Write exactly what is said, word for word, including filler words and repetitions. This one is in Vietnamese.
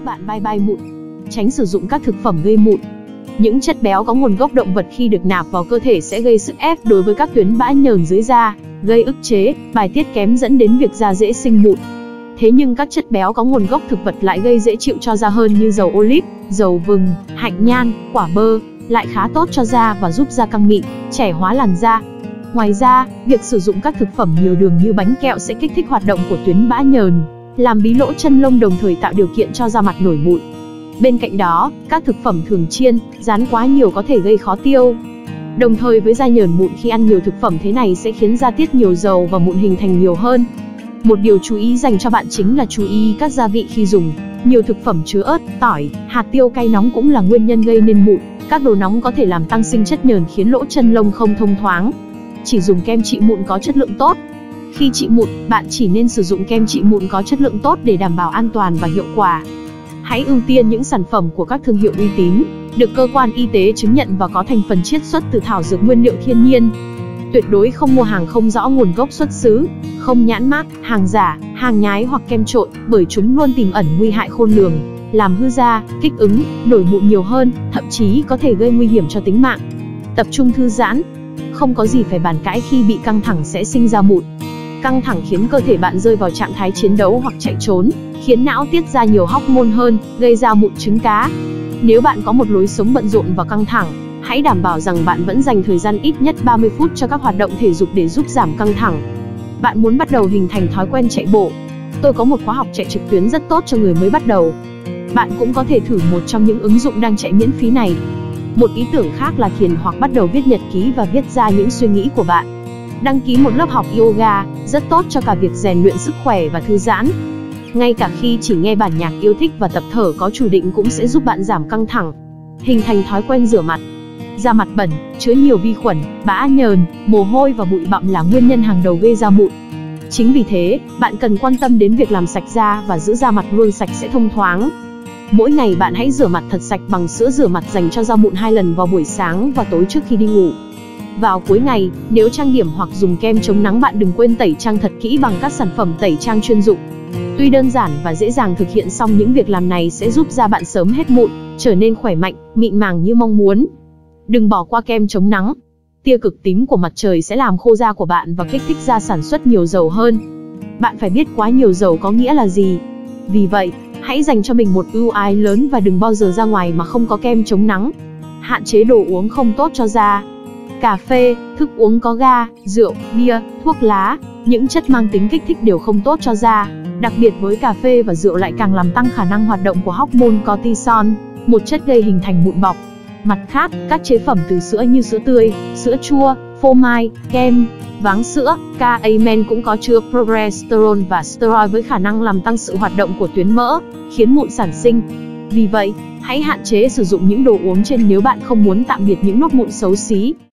giúp bạn bye bye mụn. Tránh sử dụng các thực phẩm gây mụn. Những chất béo có nguồn gốc động vật khi được nạp vào cơ thể sẽ gây sức ép đối với các tuyến bã nhờn dưới da, gây ức chế, bài tiết kém dẫn đến việc da dễ sinh mụn. Thế nhưng các chất béo có nguồn gốc thực vật lại gây dễ chịu cho da hơn như dầu ô líp, dầu vừng, hạnh nhan, quả bơ, lại khá tốt cho da và giúp da căng mịn, trẻ hóa làn da. Ngoài ra, việc sử dụng các thực phẩm nhiều đường như bánh kẹo sẽ kích thích hoạt động của tuyến bã nhờn, làm bí lỗ chân lông đồng thời tạo điều kiện cho da mặt nổi mụn. Bên cạnh đó, các thực phẩm thường chiên, rán quá nhiều có thể gây khó tiêu. Đồng thời với da nhờn mụn khi ăn nhiều thực phẩm thế này sẽ khiến da tiết nhiều dầu và mụn hình thành nhiều hơn. Một điều chú ý dành cho bạn chính là chú ý các gia vị khi dùng. Nhiều thực phẩm chứa ớt, tỏi, hạt tiêu cay nóng cũng là nguyên nhân gây nên mụn. Các đồ nóng có thể làm tăng sinh chất nhờn khiến lỗ chân lông không thông thoáng. Chỉ dùng kem trị mụn có chất lượng tốt. Khi trị mụn, bạn chỉ nên sử dụng kem trị mụn có chất lượng tốt để đảm bảo an toàn và hiệu quả. Hãy ưu tiên những sản phẩm của các thương hiệu uy tín, được cơ quan y tế chứng nhận và có thành phần chiết xuất từ thảo dược nguyên liệu thiên nhiên. Tuyệt đối không mua hàng không rõ nguồn gốc xuất xứ, không nhãn mác, hàng giả, hàng nhái hoặc kem trộn, bởi chúng luôn tiềm ẩn nguy hại khôn lường, làm hư da, kích ứng, nổi mụn nhiều hơn, thậm chí có thể gây nguy hiểm cho tính mạng. Tập trung thư giãn. Không có gì phải bàn cãi khi bị căng thẳng sẽ sinh ra mụn. Căng thẳng khiến cơ thể bạn rơi vào trạng thái chiến đấu hoặc chạy trốn, khiến não tiết ra nhiều hormone hơn, gây ra mụn trứng cá. Nếu bạn có một lối sống bận rộn và căng thẳng, hãy đảm bảo rằng bạn vẫn dành thời gian ít nhất ba mươi phút cho các hoạt động thể dục để giúp giảm căng thẳng. Bạn muốn bắt đầu hình thành thói quen chạy bộ? Tôi có một khóa học chạy trực tuyến rất tốt cho người mới bắt đầu. Bạn cũng có thể thử một trong những ứng dụng đang chạy miễn phí này. Một ý tưởng khác là thiền hoặc bắt đầu viết nhật ký và viết ra những suy nghĩ của bạn. Đăng ký một lớp học yoga, rất tốt cho cả việc rèn luyện sức khỏe và thư giãn. Ngay cả khi chỉ nghe bản nhạc yêu thích và tập thở có chủ định cũng sẽ giúp bạn giảm căng thẳng. Hình thành thói quen rửa mặt. Da mặt bẩn, chứa nhiều vi khuẩn, bã nhờn, mồ hôi và bụi bặm là nguyên nhân hàng đầu gây ra mụn. Chính vì thế, bạn cần quan tâm đến việc làm sạch da và giữ da mặt luôn sạch sẽ thông thoáng. Mỗi ngày bạn hãy rửa mặt thật sạch bằng sữa rửa mặt dành cho da mụn hai lần vào buổi sáng và tối trước khi đi ngủ. Vào cuối ngày, nếu trang điểm hoặc dùng kem chống nắng, bạn đừng quên tẩy trang thật kỹ bằng các sản phẩm tẩy trang chuyên dụng. Tuy đơn giản và dễ dàng thực hiện, song những việc làm này sẽ giúp da bạn sớm hết mụn, trở nên khỏe mạnh, mịn màng như mong muốn. Đừng bỏ qua kem chống nắng. Tia cực tím của mặt trời sẽ làm khô da của bạn và kích thích da sản xuất nhiều dầu hơn. Bạn phải biết quá nhiều dầu có nghĩa là gì. Vì vậy, hãy dành cho mình một ưu ái lớn và đừng bao giờ ra ngoài mà không có kem chống nắng. Hạn chế đồ uống không tốt cho da. Cà phê, thức uống có ga, rượu, bia, thuốc lá, những chất mang tính kích thích đều không tốt cho da. Đặc biệt với cà phê và rượu lại càng làm tăng khả năng hoạt động của hormone cortisol, một chất gây hình thành mụn bọc. Mặt khác, các chế phẩm từ sữa như sữa tươi, sữa chua, phô mai, kem, váng sữa, ca a men cũng có chứa progesterone và steroid với khả năng làm tăng sự hoạt động của tuyến mỡ, khiến mụn sản sinh. Vì vậy, hãy hạn chế sử dụng những đồ uống trên nếu bạn không muốn tạm biệt những nốt mụn xấu xí.